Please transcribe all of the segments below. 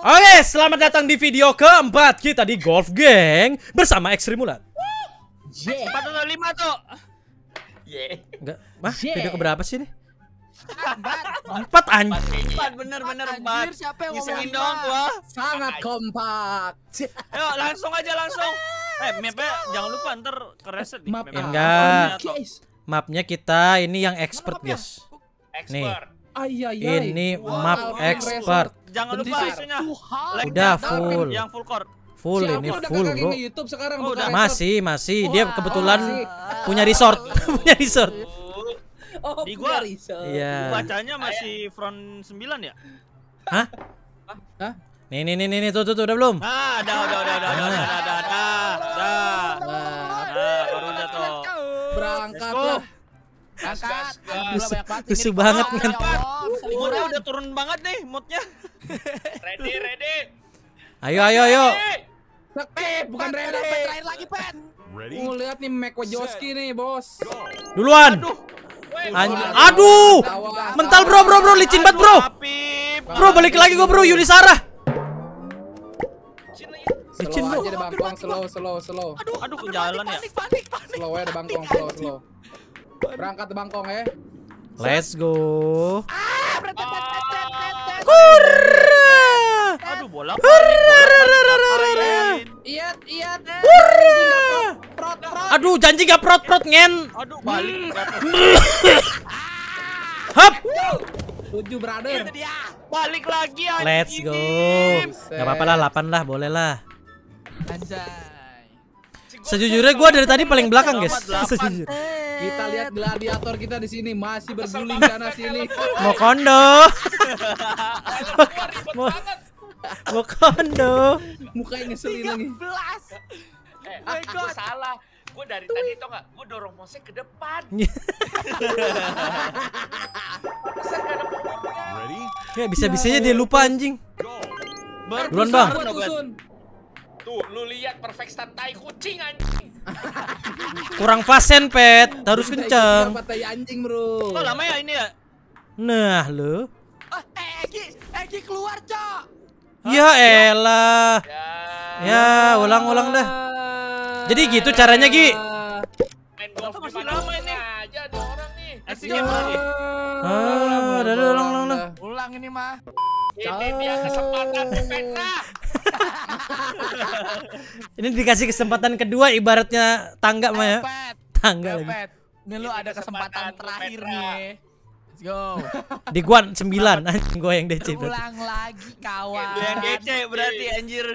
Oke, selamat datang di video keempat kita di Golf Gang bersama Ekstrimulat. 405 tuh. Enggak, video keberapa sih ini? 4 anjing. 4 bener-bener 4. Siapa yang Ngisengin ngomong dong gua. sangat kompak. Ayo langsung aja langsung. Mapnya jangan lupa ntar kereset nih. Map enggak. Guys. Mapnya kita ini yang expert, guys. Nih. Ini map expert. Jangan lupa isunya. Udah full. Yang full core. Full ini full, bro. YouTube sekarang udah. Masih. Dia kebetulan punya resort. Punya resort. Oh, Di gua Iya. bacanya masih front 9 ya? Hah? Nih, tuh, udah belum? Ah, udah. Baru udah tuh. Berangkat Let's go. lah. Angkat. Lusuh banget, men. Moodnya udah turun banget nih moodnya. Ready. Ayo. Skip, bukan ready. Terakhir lagi, Pet. Lihat nih Mek Wajoski nih, bos. Duluan. Aduh. Mental, bro, licin banget, bro. Bro, balik lagi gua, bro, Yunisara. Licin, Slow bro. aja deh bangkong, slow. Aduh ke jalan ya. Panik. Slow aja deh bangkong, slow. Berangkat deh bangkong ya. Let's go. Aduh bola. Iya. Prot. Aduh, janji gak prot ngen. Aduh balik. Hap. 7 brother. Balik lagi anjing. Let's go. Gak apa-apa lah, 8 lah, boleh lah. Anjay. Sejujurnya gua dari tadi paling belakang, guys. Sejujurnya. Kita lihat gladiator kita di sini masih berguling sana sini. Mau kondo. Mau kondo. Mukanya ngeselin lagi. Gue salah. Gue dari tadi tau gak, gue dorong mouse ke depan. Ya bisa-bisanya dia lupa, anjing. Duluan, Bang. Tuh, lu lihat perfect stat tai kucing anjing. Kurang fasen, Pet. Harus kenceng. Tai anjing, bro. Kok lama ya ini ya? Nah, lu. Egi keluar, Cok. Ya elah. Ya, ulang dah. Jadi gitu caranya, Gi. Main golf Masih masih lama lama ini. aja ada orang nih. Aksinya mana nih? Ulang. Ulang ini mah. Ini dia kesempatan peta. Ini dikasih kesempatan kedua ibaratnya tangga mah ya. Pet. Tangga lagi. Pet. Ini lu ada kesempatan terakhir nih. Let's go. Di gua 9 anjing, gua yang DC berarti. Ulang lagi, kawan. Lu yang gece berarti anjir.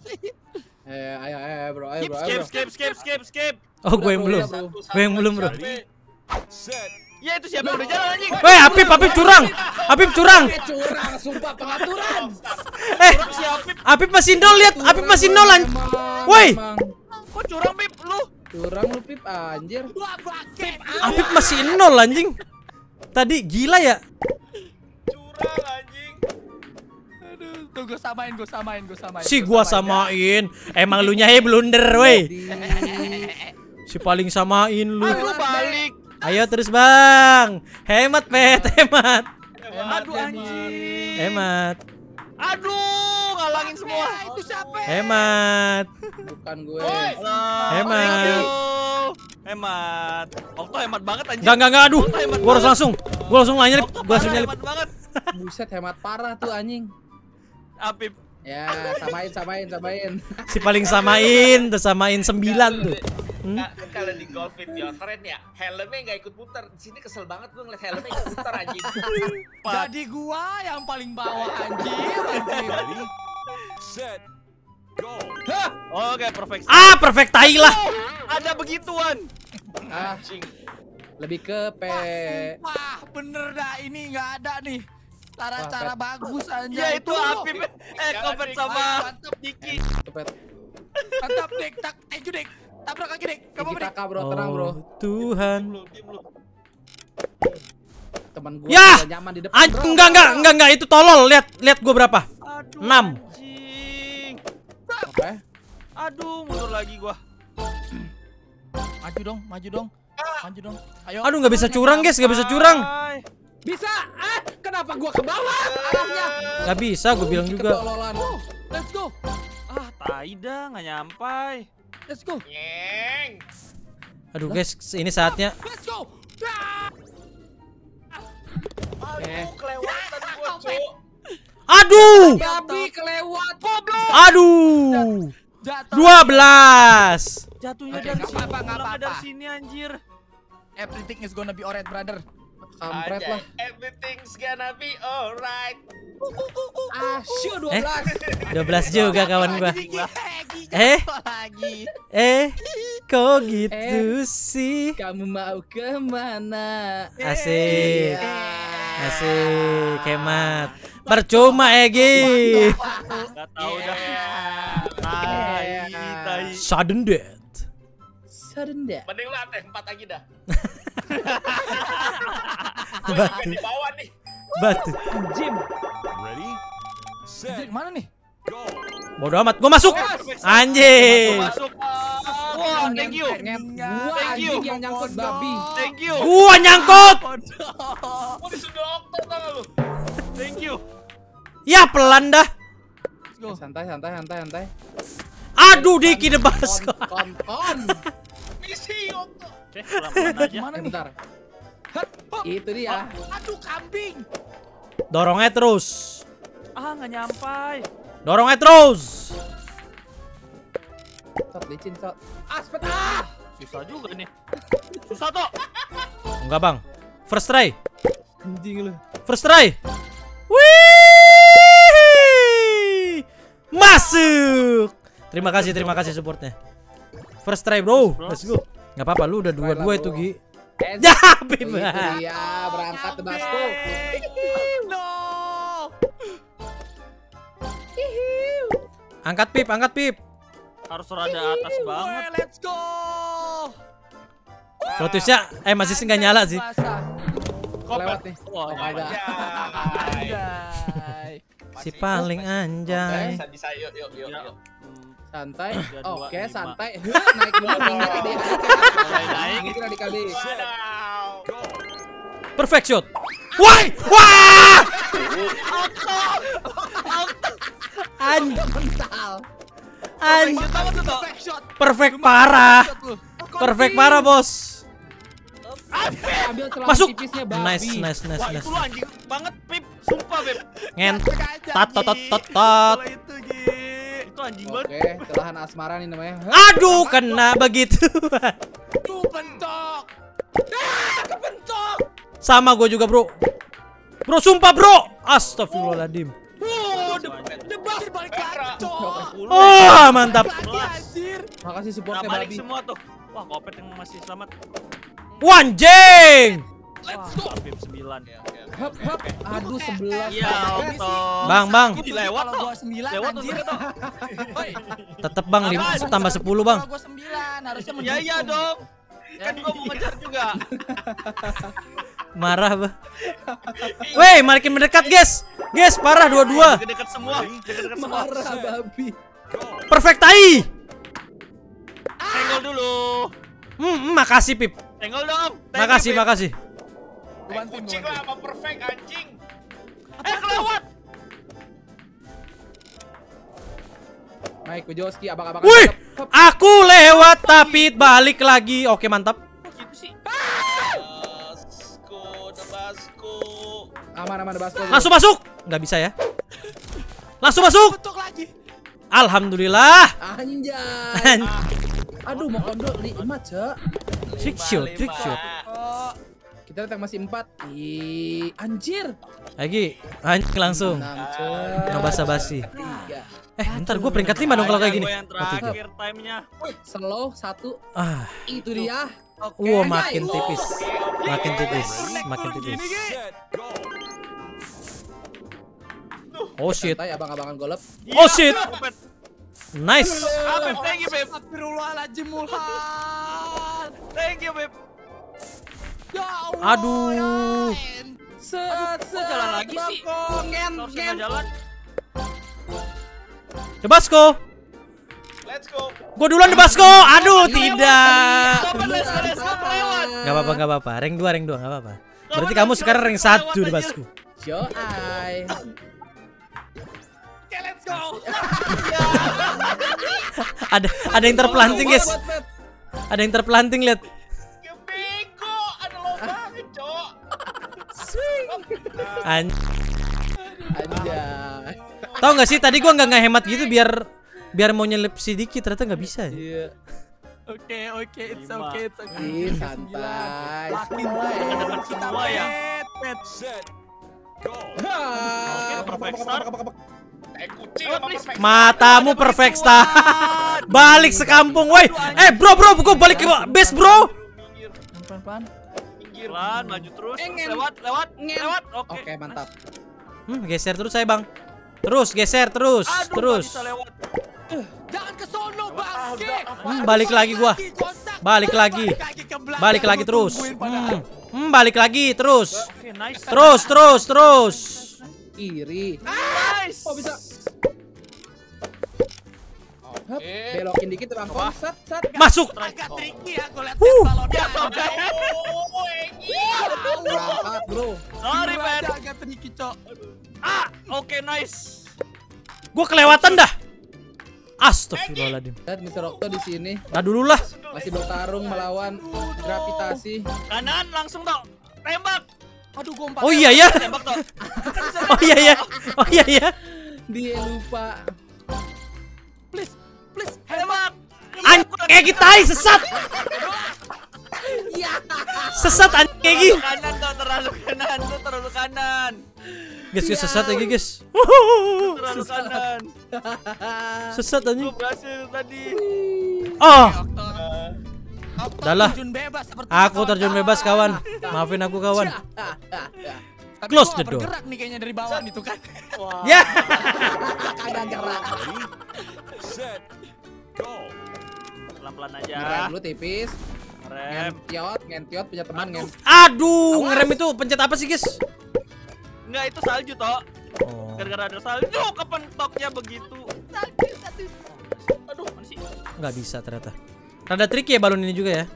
Ayo, bro. Skip. Oh, gua yang belum. Gua yang belum, bro. Ya itu siapa yang udah jalan anjing? Weh, Apip curang. Curang, sumpah pengaturan. Apip masih nol, lihat. Apip masih nol anjing. Woi. Kok curang Pip lu? Curang lu, Pip, anjir. Apip masih nol anjing. Tadi gila ya. Curang anjing. Aduh, tuh gue samain. Si gua samain. Emang lu nyahe blunder, woi. Si paling samain lu. Aduh balik. Ayo terus, Bang. Hemat, Pet, hemat. Aduh anjing. Hemat. Aduh, ngalangin semua. Itu siapa? Hemat. Bukan gue. Hemat. Hemat. Okto hemat banget anjing. Enggak, aduh. Gua harus langsung nyelip. Gua langsung nyelip. Hemat banget. Buset, hemat parah tuh anjing. Apip. Ya, samain. Si paling samain 9 tuh. Kan kalau di golf video keren ya, helmnya nggak ikut putar. Di sini kesel banget gue ngeliat helmnya ikut putar anjing. Jadi gua yang paling bawah anjir. Oke, perfect. Perfect tai lah. Ada begituan. Anjing. Lebih ke Wah, bener dah ini nggak ada nih. Cara-cara bagus aja. Ya itu Apip. Kompet sama Diki. Mantap, Dek. Dek. Tabrak lagi, Dek. Kamu apa, Dek? Kakak, bro, tenang, bro. Tuhan. Teman gue Ya! nyaman di depan. Enggak, itu tolol. Lihat gua berapa? 6. Anjing. Apa? Aduh, mundur lagi gua. Maju dong. Ayo. Aduh, nggak bisa curang, guys, nggak bisa curang. Bisa. Kenapa gua ke bawah arahnya? Gak bisa, gue bilang juga. Ketololan. Let's go. Ah, tai dah, nggak nyampai. Let's go. Nyeng. Aduh guys, ini saatnya. Let's go. Aduh, kelewatan gua, Cuk. Aduh! Babi kelewat. Aduh! Jatuh. 12. Jatuhnya Oke, dari nggak sini, apa-apa, nggak pulangnya apa-apa. dari sini anjir. Everything is gonna be alright, brother. Kampret Anjay, lah. everything's gonna be alright. Asyik 12. 12 juga kawan gua. Lagi, Eh? jatuh lagi. Kok gitu sih? Kamu mau kemana? Asik. Asik, hemat. Percuma Egi. Gak tahu dah. Yeah. Tai. Sudden death. Sudden death. Mending lu AT 4 lagi dah. Batu, Di bawah nih. batu. Jim. Anjir, mana nih? Bodoh amat, gua masuk. Anjing. Masuk. Wah, thank you. Gua Thank you. anjing yang nyangkut babi. Thank you. Gua nyangkut. Gua disuruh okto tau gak lu? Thank you. Ya pelan dah. Let's go. Santai. Aduh, Diki debas. Kon. Misi okto. Oke, pelan-pelan aja. Mana nih? Bentar. Hap, hop. Itu dia. Aduh, kambing. Dorongnya terus. Ah, nggak nyampai. Dorongnya terus. Cot licin, cot. Aspet. Susah juga nih. Susah toh. Enggak, Bang. First try. Anjing lu. First try. Wih! Masuk. Terima kasih supportnya. First try, bro. Let's go. Enggak apa-apa, lu udah 2-2 itu, Gi. Ya, Itu Bim. dia berangkat Tebasco. No. Angkat Pip. Harus rada atas banget. Let's go. Lotusnya masih nggak nyala sih. Lewat nih. Wah, Oh, ada. Anjay. Si paling anjay. Bisa yuk. Ya. Santai. 3, 2, Oke, 5. santai. Naik dulu minggir adik-adik. Naik. Minggir adik-adik. Wadaw. Perfect shot. Wah! Mental. Perfect shot. Perfect parah. Shot lu. Perfect parah, bos. Ambil celah Masuk. tipisnya babi. Nice. Wah, itu lu anjing banget, Pip. Sumpah, Pip. Ngentot. Kalau itu, Gi. Itu anjing banget. Oke, celahan asmara nih namanya. Aduh, kena begitu. Tuh bentok. Kebentok. Sama gue juga, bro. Bro, sumpah, bro. Astagfirullahaladzim. Debas balik lagi, cok. Oh, mantap. Lagi, anjir. Makasih Nah, supportnya balik babi. semua tuh. Wah, Kopet yang masih selamat. Wanjing. Wah, Pip 9. Hap. Aduh, 11. Iya, Okto. Bang. Dilewat Kalau toh. gua 9, Lewat anjir. tuh. Woi, Tetep, Bang. Tambah 10, Bang. kalau gua 9, harusnya Ya iya mendukung. dong. Kan gua mau ngejar juga. Marah, Bang. Weh, makin mendekat, guys. Guys, parah 2-2. Deket-deket semua. Deket-deket semua. Marah babi. Perfect tai. Senggol dulu. Makasih, Pip. Senggol dong. Thank you, Pip. Makasih. Gua bantuin, Kucing gua lah sama perfect anjing. Kelewat. Naik ke Joski, abang-abang. Wih, aku lewat tapi balik lagi. Oke, mantap. Kok gitu sih? Tebasco. Aman Tebasco. Langsung masuk. Nggak bisa ya. Langsung masuk. bentuk lagi. Alhamdulillah. Anjay. Aduh, mau kondol 5, Cek. Trick shot. Oh, Kita datang masih 4. Ih, anjir. Lagi, anjing langsung. 6, Cek. No basa-basi. 3. Ntar gue peringkat 5 dong kalau kayak gini. Gua yang terakhir time-nya. Slow 1. Ah, Itu dia. wow, makin tipis. Makin tipis. Oh shit. Santai, abang-abangan golep. Oh shit. Kopet. Nice. Pip, thank you, Pip. Astagfirullahaladzim, Mulhan. Thank you, Pip. Ya Allah. Aduh. Set, Kok jalan lagi sih? Harusnya nggak jalan. Debasco. Let's go. Gue duluan Debasco. Aduh, tidak. Kopet, let's go, kelewat. Gak apa-apa. Rank 2, gak apa-apa. Berarti kamu sekarang rank 1 Debasco. Show eye. Oke, let's go. Ada yang terpelanting, guys. Ada yang terpelanting, lihat. Ya bego, ada lo banget, Cok. Anjay. Anjay. Tahu nggak sih tadi gua nggak ngehemat gitu biar mau nyelip sedikit ternyata nggak bisa. Iya. Oke, it's okay. Ih, santai. Lakin Depan semua ya. Pet. Oke, perfect start. Kucing apa perfect? Matamu perfect start. Balik sekampung, woi. Bro, gua balik ke base, bro. Pelan-pelan. Pelan, maju terus. Engen. Lewat. Oke. Oke, mantap. Geser terus saya, Bang. Terus geser terus. Aduh, Terus. nggak bisa lewat. Jangan ke sono, bangke. Balik lagi gua. Balik lagi. Balik lagi terus. Balik lagi terus. Oke, nice. Terus. Iri. Nice. Oh, bisa. Hup, Oke. belokin dikit Bang. Sat. Masuk. Agak tricky ya, gue liat balonnya. Oh, Egi. Berangkat, Bro. Sorry, Ben. Agak tricky, Cok. Oke, nice. Gua kelewatan dah. Astagfirullahaladzim. Lihat Mr. Okto di sini Nah dulu lah. masih bertarung melawan gravitasi. Kanan langsung dong. Tembak. Aduh, gue Oh iya ya. Tembak dong. Oh iya ya. Dia lupa. Please. Tembak. Kayak kita sesat. Sesat anjing kayak gini. Kanan tuh terlalu kanan. Guys, sesat lagi, guys. Terlalu kanan. Sesat anjing. Gue berhasil tadi. Oh, Okto Udah lah. terjun bebas seperti aku terjun bebas, kawan. Maafin aku, kawan. Tapi Close gua the door. bergerak nih kayaknya dari bawah itu kan. Ya. Kagak gerak. Pelan-pelan Ngerem aja. dulu tipis. Rem. Ngentiot punya teman Aduh, ngerem itu pencet apa sih, guys? Enggak, itu salju toh. Oh. Gara-gara ada salju kepentoknya begitu. Aduh, mana sih? Nggak bisa ternyata. Rada tricky ya balon ini juga ya.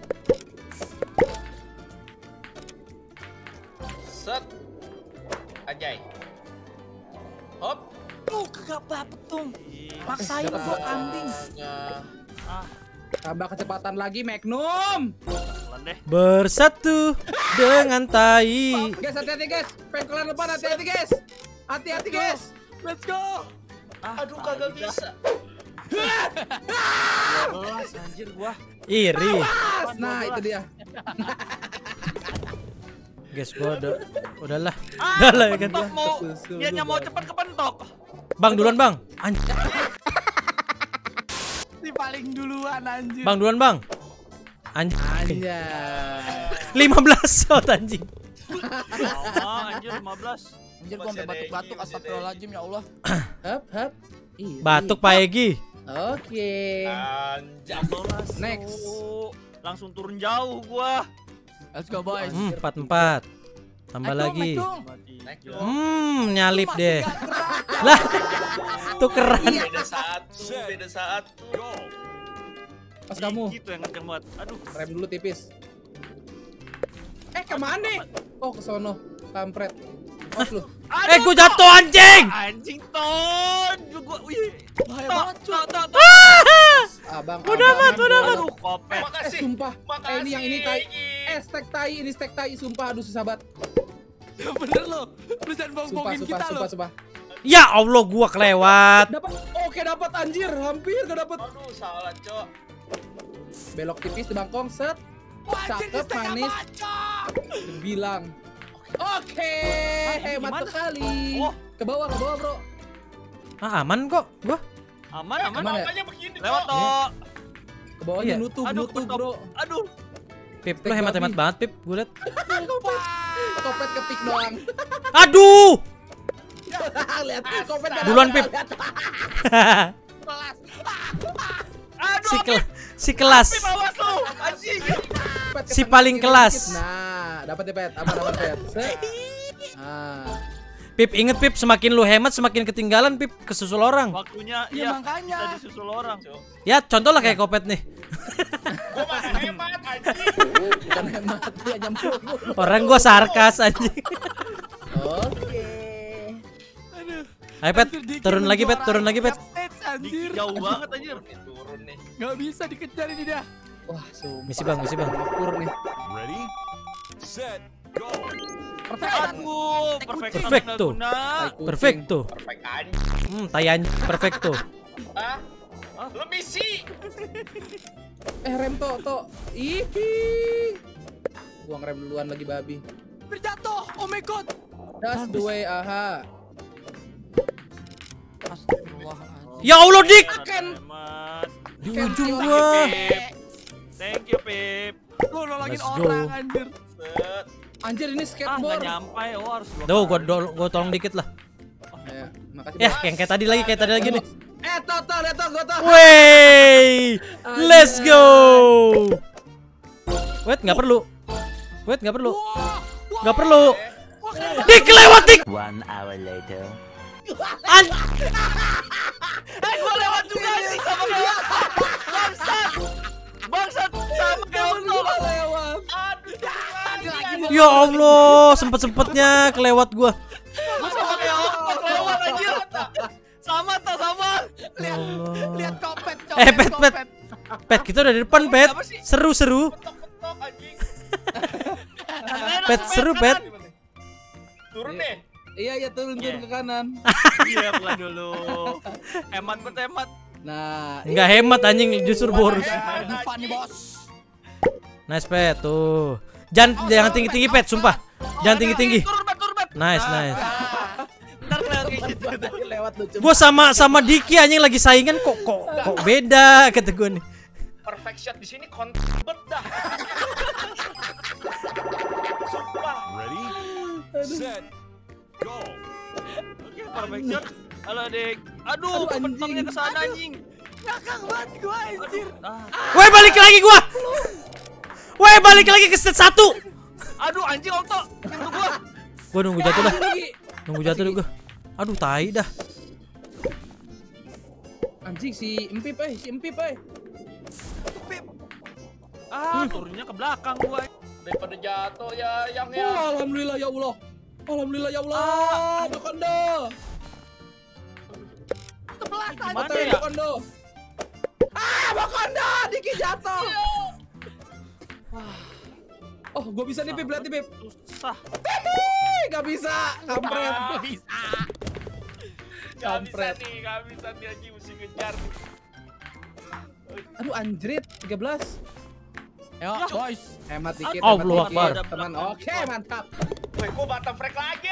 Set. Anjay. Hop. Kagak dapet tuh. Maksain gua kambing. Tambah kecepatan lagi Magnum. Pelan deh. Bersatu dengan tai. Guys, hati-hati guys. Pengkolan depan, hati-hati guys. Hati-hati guys. Let's go. Aduh, kagak bisa. 12 anjir gua. Iri. Nah, itu dia. Guys, gua udahlah. Udahlah ya kan. Pentok mau niatnya mau cepet kepentok. Bang duluan, Bang. Anjir. Si paling duluan anjir. Bang duluan, Bang. Anjir. Anjay. 15 shot anjing. Anjir 15. Anjir gua sampai batuk-batuk, astagfirullahaladzim ya Allah. Hup. Iri. Batuk Pak Egi. Oke. Anjay. 12. Next. Langsung turun jauh gua. Let's go boys. 4. Tambah lagi. Naik dong. Nyalip deh. Lah. Tukeran. Beda satu. Pas kamu. Gitu yang kenceng banget. Aduh. Rem dulu tipis. Kemana? Oh, ke sono. Kampret. Off lu. Gua jatuh anjing. Anjing ton. Gua wih. Bahaya banget cuy. Abang. Udah mat. Aduh, kopet. Makasih. Sumpah. Makasih. Ini yang ini tai. Egi. Stek tai, ini stek tai. Sumpah, aduh susah banget. Bener lo. Lu jangan bohong-bohongin kita lo. Sumpah. Ya Allah, gua kelewat. Dapat. Oke, dapat anjir. Hampir gak dapat. Aduh, salah, Cok. Belok tipis di bangkong, set. Anjir, Cakep, manis. Bilang. Oke, hemat gimana? sekali. Oh. Ke bawah, bro. Aman kok gua. Aman. Aman ya? Makanya begini, Lewat Cok. toh. Ke bawahnya Iya. nutup, Aduh, nutup, kepentok. bro. Aduh. Pip, lu hemat-hemat banget, Pip. Gua liat. Kopet kepik doang. Aduh. Lihat kopet. Duluan, Pip. Aduh. Si kelas. Pip, awas lu. Anjing. Si paling kelas. Nah, dapat ya, Pet. Aman, Pet. Set. Nah. Pip, inget Pip, semakin lu hemat semakin ketinggalan, Pip, kesusul orang. Waktunya Iya, ya makanya. bisa disusul orang. Ya, contoh lah kayak Kopet nih. Gua mah hemat, anjing. Bukan hemat, dia nyambung. Orang gua sarkas anjing. Oke. Ayo Pet, Anjir, Diki turun lagi Pet, menjuarai turun lagi Pet. stage, Diki anjir. jauh banget anjir. Turun nih. Gak bisa dikejar ini dia. Wah, sumpah. Misi bang, misi bang. Ngepur nih. Ready, set, go. Aduh, Perfecto. guna. Tai kucing. Perfecto. Perfect anjing. Tayan perfecto. Hah? Lu misi. Rem to. Ih. Gua ngerem duluan lagi babi. Berjatuh. Oh my god. That's the way, aha. Astagfirullahaladzim. Ya Allah Dik, Hemat. di ujung gua. Thank you, Pip. Gua nolongin Let's go. orang anjir. Set. Anjir ini Ah, nggak skateboard. nyampe. Oh, harus dua Tuh, kali. gua tolong dikit lah. Ya, makasih. Ya, Bang. yang kayak tadi lagi nih. Lihat gua tuh. Wey, let's go. Wait, nggak perlu. Nggak perlu. Dik lewat Dik. 1 hour later. Gua lewat juga anjing sama kayak Bangsat. Bangsat sama kayak Otto. Lewat. Aduh. Ya Allah, sempet-sempetnya kelewat gua. Gua sama kayak Otto lewat anjir. Sama. Ya Allah. Lihat kopet, Pet. Pet, kita udah di depan, Pet. Apa sih? Seru. Ketok anjing. Pet, seru, Pet. Turun deh. Iya turun ke kanan. Iya, pelan dulu. Hemat. Nah, Nggak hemat anjing, justru boros. Dufan nih, Bos. Nice, Pet. Tuh. Jangan tinggi-tinggi, Pet, sumpah. Jangan tinggi-tinggi. Turun, Bet. Nice. Ntar kelihatan kayak gitu. lewat lucu. Gua sama Diki anjing lagi saingan kok beda kata gua nih. Perfect shot di sini konten dah. Sumpah. Ready, set, go. Oke, perfect shot. Halo, Dik. Aduh, Aduh, anjing. pentongnya ke sana anjing. Ngakak banget gua anjir. Woi, balik lagi gua. Woi, balik lagi ke set 1. Aduh, anjing Otto. Nyentuh gua. Gua nunggu jatuh dah. Lagi. Nunggu jatuh dulu gua. Aduh, tai dah. Anjing si Empip. Turunnya ke belakang gua. Daripada jatuh ya yang Oh, alhamdulillah ya Allah. Kondo. Sebelah Gimana Kondo, ya? Kondo. Kondo, Diki jatuh. Oh, gua bisa nih, Pip, lihat nih, Pip. Susah. Gak bisa, kampret. Gak bisa nih anjing mesti ngejar. Aduh, anjrit, 13. Yo, boys. Hemat dikit, Allahu Akbar. teman. Oke, mantap. Woi, gua bottom frag lagi.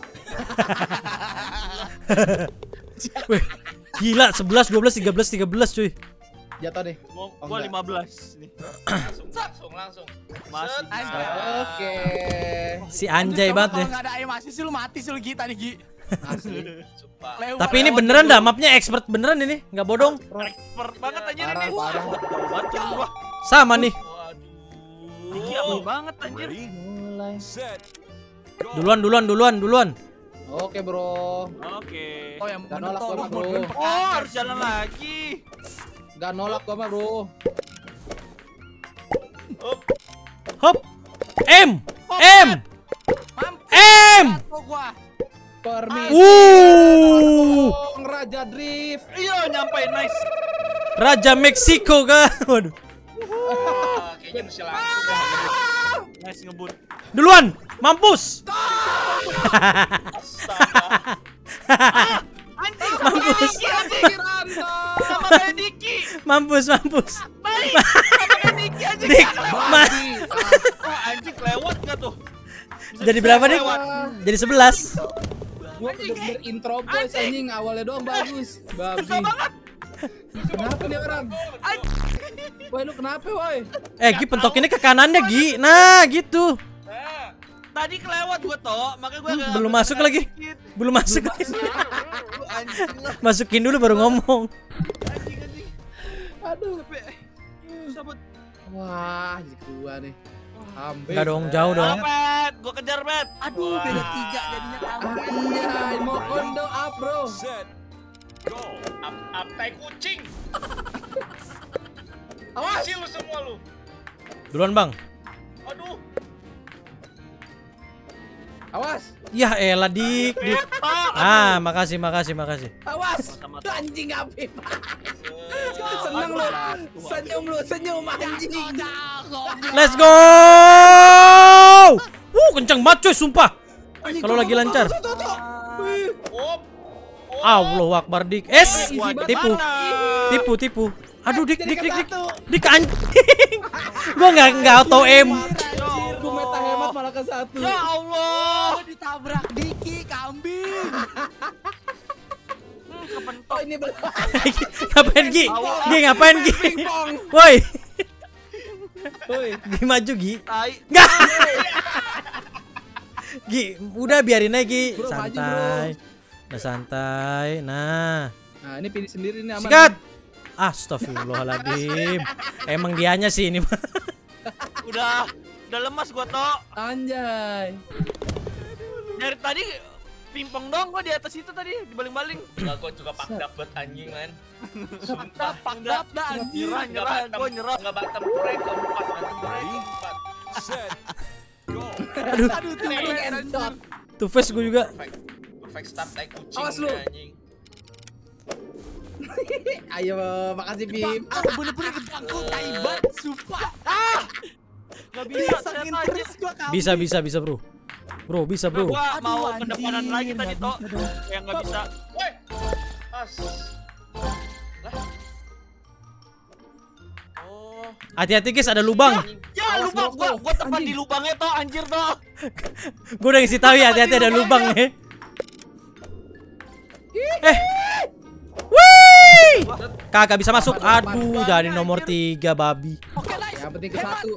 Wih, gila 11, 12, 13 cuy. Jatuh deh. Gua 15 nih. Langsung. Masih. Anjir. Oke. Si anjay Coba banget kalau nih. nggak ada animasi sih lu mati sih lu Gita nih, Gi. Asli. Sumpah. Tapi ini beneran dah, mapnya expert beneran ini, nggak bodong. Expert banget anjir Parah, ini. parah. Bacung gua. Sama nih. Waduh. Diki abis banget anjir. Ready, Mulai. set, go. Duluan. Oke, Bro. Oke. Oh, yang Gak bener nolak tuh, gua mah, lu bro. bentuk Oh, air harus jalan sih. lagi. Gak nolak gua mah, Bro. Hop. M. Jatuh gua. Permisi. Raja Drift. Iya, nyampe nice. Raja Meksiko kan. Waduh. Kayaknya mesti langsung. Nice ngebut. Duluan, mampus. Astaga. Anjing sama kayak Diki anjing. Sama kayak Diki. Mampus. Baik. Sama kayak Diki anjing. Dik, Oh, anjing lewat enggak tuh? Bisa- jadi bisa berapa Dik? lewat. Jadi 11. Gua bener-bener intro boys anjing, awalnya doang bagus. Babi. Susah banget. Kenapa nih orang? Woi, lu kenapa, woi? Gi pentokinnya ke kanannya Gi. Nah, gitu. Nah, Tadi kelewat gua toh, makanya gua nggak- Belum masuk lagi. dikit. Belum masuk. Anjing lah, Masukin dulu baru ngomong. anjing. Aduh. Susah banget. Wah, jadi kedua nih. Hampir. Enggak dong, jauh dong. Pet, gua kejar Pet. Aduh, beda 3 jadinya kamu. Anjay, mau kondo up, Bro. Set, go. up tai kucing. Awas. Isi lu semua lu. Duluan, Bang. Aduh. Awas. Ya elah dik. Ah, makasih. Awas. Anjing Apip. Seneng lu. Senyum anjing. Let's go. Kenceng banget coy, sumpah. Kalau lagi lancar. Allahu Akbar dik. Tipu. Aduh dik anjing. Gua nggak auto aim. Gua meta hemat malah ke 1. Ya Allah, ditabrak Diki kambing. Oh ini Ngapain Gi? Ngapain Gi? Woi. Gi maju Gi. Nggak. Gi, udah biarin aja Gi. Bro, maju, Santai. Udah santai. Nah, ini pilih sendiri nih aman. sikat. Astagfirullahaladzim. Emang dianya sih ini. Udah lemas gua toh. Anjay. Dari tadi pingpong dong gua di atas itu tadi dibaling-baling. Enggak, gua juga pak dapet anjing man. Sumpah Pangdap dah anjir. Nyerah gua nyerah. Enggak batam purek keempat, batam purek keempat. Set. Go. Aduh tuh endot. Two face gue juga. Perfect start like kucing. Awas lu. Anjing. Ayo, makasih Bim. Bener-bener kebangkut taibat, sumpah. Gak bisa Saking ternyata terus anjir. gua kambing. Bisa bro. Bisa bro. Gua mau Aduh, kedepanan anjing, lagi tadi nggak toh. bisa dong. Yang gak bisa. Woi. As. Lah. Oh. Hati-hati guys, ada lubang. Ya Awas, lubang bro. gua tepat Anjing. di lubangnya toh anjir toh. Gue udah ngasih tahu ya, hati-hati ada lubang ya. Wih! Kagak bisa masuk. Aduh, jadi nomor 3 babi. Oke, nice. Yang penting ke 1.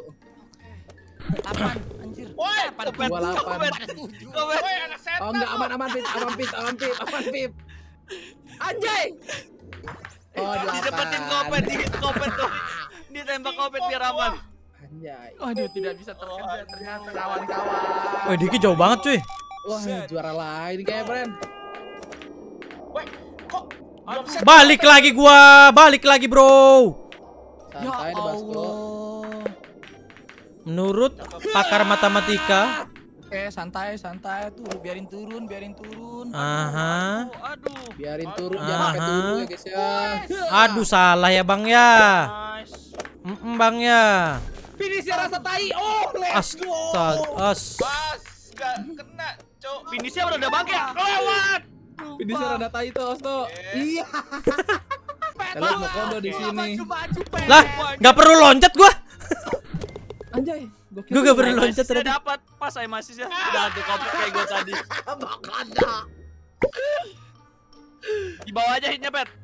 8 anjir. Woi. 28. Woi, anak setan. Oh enggak, aman Pip. Anjay. Oh, 8. Didapetin kopet tuh. Dia tembak kopet biar aman. Anjay. Waduh, tidak bisa terkejar ternyata kawan-kawan. Wih, Diki jauh banget cuy. Wah, juara lain kayak Bren. Woi, kok belum set? Balik lagi bro. Santai deh Basko. Menurut pakar matematika. Oke, santai tuh, biarin turun. Aha. Aduh. Biarin turun, jangan sampai turun ya guys ya. Aduh, salah ya bang ya. Nice. Bang ya. Finisher rasa tai. Oh, let's go. Bas, gak kena, cok. Finishnya udah bang ya. Lewat. Finisher ada tai tuh, Osto. Iya. Kalian mau kondo di sini. Maju, Pet. Lah, nggak perlu loncat gua. Anjay, Gue gak perlu loncat Saya ternyata. dapat pas saya masih ya. Udah tuh kopet kayak gue tadi. Di bawah aja hitnya pet.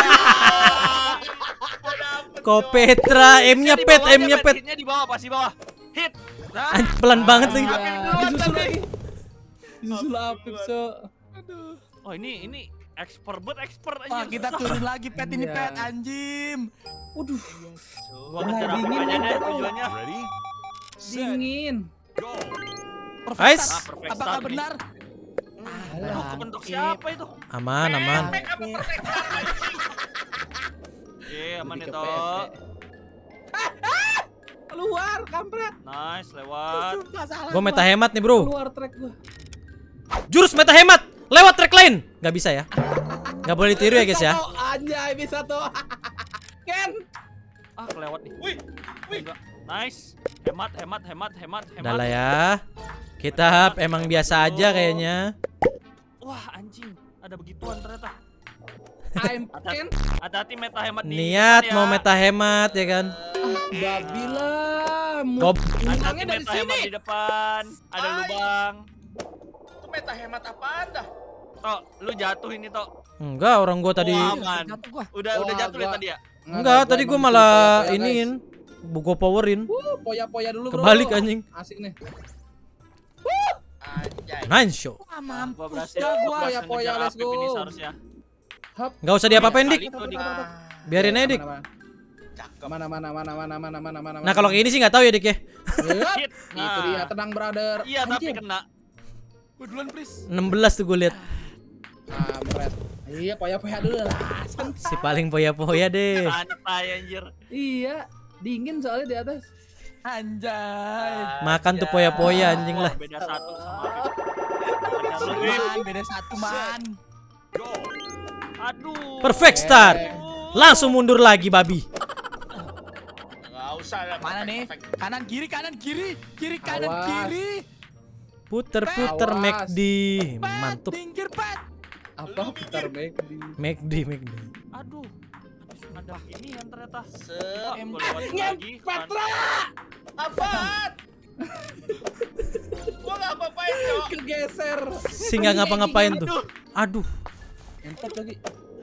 Kopetra, M-nya Di pet, bawah aja, M-nya pet. Hitnya di bawah, pasti bawah. Hit. Nah, Pelan banget lagi. Disusul lagi. Disusul Apip, so. oh ini expert Wah, anjir. kita turun lagi Pet ini Iya. Pet anjim. Gua kejar dingin apanya nih, deh bro. tujuannya. Ready? Set. Dingin. Go. Perfect Guys. start. Perfect Apakah start nih. benar? Aduh, kebentuk siapa itu? Aman. Oke, aman Lebih ke itu. PSE. Keluar, kampret. Nice, lewat. Sumpah salah. Gue meta hemat nih bro. Keluar track gua. Jurus meta hemat. Lewat track lain. Gak bisa ya. Gak boleh ditiru ya guys ya. Bisa tuh, anjay, bisa tuh. Ken. Ah, kelewat nih. Wih, Enggak. Nice. Hemat. Udah lah ya. Kita emang biasa aja kayaknya. Wah, anjing. Ada begituan ternyata. I'm Ken. Hati-hati meta hemat di Niat depan mau ya. meta hemat ya kan. Babi lah. Gob- Ulangnya Hati-hati dari meta hemat sini. di depan. Ada lubang. itu meta hemat apaan dah? Tok, lu jatuh ini, Tok. Enggak, orang gua tadi. Wah, aman. Jatuh gua. Udah Wah, jatuh ya gua- tadi ya? Enggak, tadi gua emang malah disuruh poya-poya, iniin. Gua powerin. guys. Poya-poya dulu bro. Kebalik anjing. Asik nih. Anjay. Nice show. Wah, Gua mampus berhasil. dah gua. Gua berhasil Poya-poya, ngejar let's Apip ini go. seharusnya. Hap. Enggak usah diapa-apain dik. Kali itu di- Biarin aja dik. Cakep. Mana. Nah kalau kayak ini sih nggak tahu ya dik ya. Yup. Hit. Itu Nah. dia, tenang brother. Iya, tapi Anjir. kena. Gua duluan, please. 16 tuh gue liat. Kampret. Iya, poya-poya dulu lah. Si paling poya-poya deh. Santai anjir. Iya, dingin soalnya di atas. Anjay. Makan tuh poya-poya anjing lah. Beda satu sama Beda satu man. Go. Aduh. Perfect start. Langsung mundur lagi babi. Nggak usah. Mana nih? Kanan kiri, kanan kiri, kiri kanan Awas. kiri. Puter-puter Awas. McD. Pet, Mantap. pinggir pet. Apa putar McD? McD. Aduh. Ada ini yang ternyata. Set. Gua lewatin lagi. Patra. Apaan? Gua nggak apa-apain, Cok. Kegeser. Si nggak ngapa-ngapain tuh. Aduh. Entot lagi.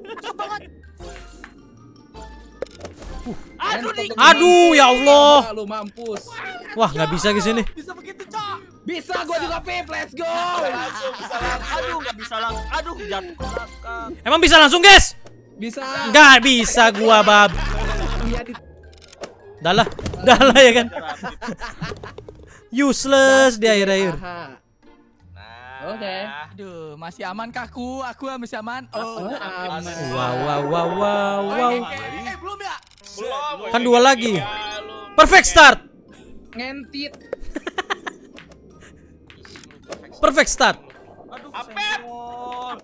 Aduh, Entot lagi. Aduh, ya Allah. Lu mampus. Wah, nggak bisa ke sini. Bisa begitu, Cok. Bisa gua juga Pip. Let's go. Langsung bisa langsung. Aduh, nggak bisa langsung. Aduh, jatuh ke belakang. Emang bisa langsung, guys? Bisa. Nggak bisa gua, bab. Iya di Dalah ya kan. Useless di akhir-akhir. Aha. Nah. Oke. Aduh, masih aman kah aku? Aku masih aman. Oh, aman. Wow. belum ya? Belum. Kan dua lagi. Ya, lu. Perfect start. Ngentit. Perfect start. Aduh, Apep. kesenggol.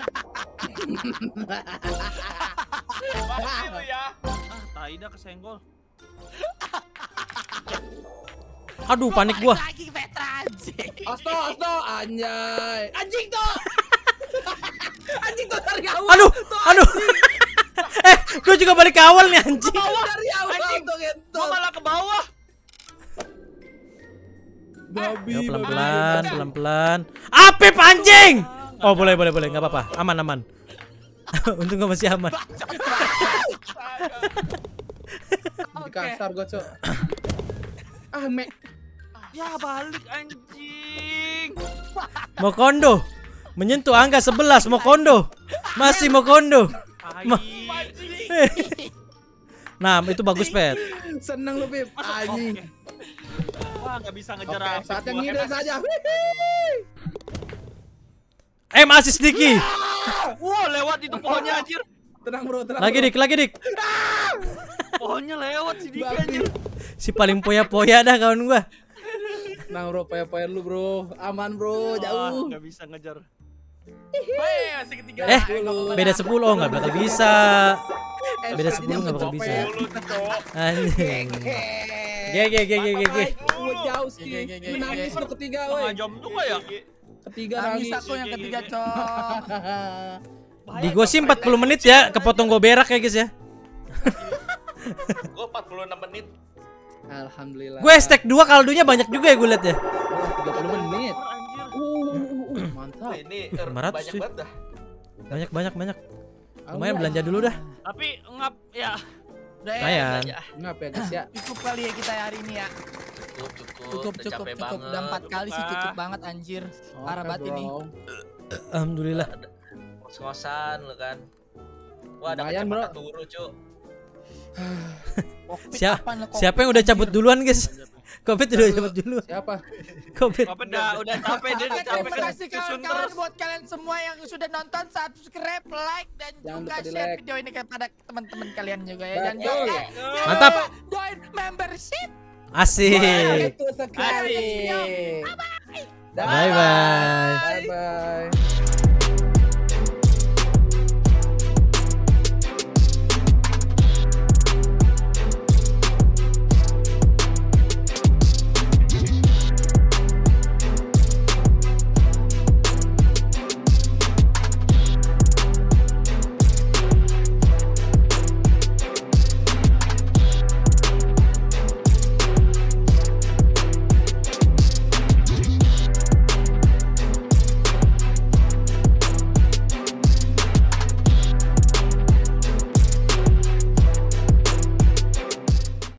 Pasti lu ya. Tai dah kesenggol. Aduh, panik gua. Lagi Petra anjing. Osto, anjay. Anjing tuh. Anjing tuh dari awal. Aduh. Gua juga balik ke awal nih anjing. Dari awal Anjing. tuh Gua ngentot. malah ke bawah. Babi. Yo, pelan-pelan. Apip anjing. Oh, boleh, nggak apa-apa. Aman. Untung gua masih aman. Di kasar gua, Cok. Ya balik anjing. Mokondo menyentuh angka 11. Mokondo masih Mokondo. Tai. Nah, itu bagus, Pet. Seneng lu, Pip. Masuk. Anjing. Oke. Wah, nggak bisa ngejar Oke, Apip saatnya gua. ngide saja. Assist Diki. Wah, lewat itu pohonnya anjir. Tenang, Bro. Lagi dik. Pohonnya lewat si Diki Babi. anjir. Si paling poya-poya dah kawan gua. Tenang, Bro. Poya-poya lu, Bro. Aman, Bro. Wah, Jauh. nggak bisa ngejar. Masih ketinggalan. Beda 10. Oh, nggak bakal bisa. Beda 10 nggak bakal bisa. Lu tuh, Cok. Anjing. G. Gua jauh sih. Ge. Menangis lu ketiga, Setengah woi. jam tuh nggak ya? Ketiga Nangis nangis. aku yang ketiga, Cok. Di gua sih 40 menit ya, kepotong gua berak ya guys ya. Gua 46 menit. Alhamdulillah. Gue stack 2 kaldunya banyak juga ya gue liat ya. 30 menit. Anjir. Mantap. Ini 500 banyak sih. banget dah. Banyak. Lumayan belanja dulu dah. Tapi ngap ya. Udah ya. Lumayan. Ngap ya, guys ya. Cukup kali ya kita hari ini ya. Cukup. Udah capek banget. Udah 4 kali sih cukup banget anjir. Parah Oke, banget ini. bro. Alhamdulillah. Ngos-ngosan lu kan. Wah, ada Lumayan, kacamata bro. turu, Cuk. Siapa yang udah cabut duluan guys? Covid udah cabut duluan. Siapa? Covid. Apa udah capek dia udah capek Terima kan kasih susun kawan-kawan terus. buat kalian semua yang sudah nonton, subscribe, like, dan Jangan juga lupa di share like. video ini kepada teman-teman kalian juga ya. Dan Betul. juga Mantap. join membership. Asik. Itu sekali. Asik. Bye bye.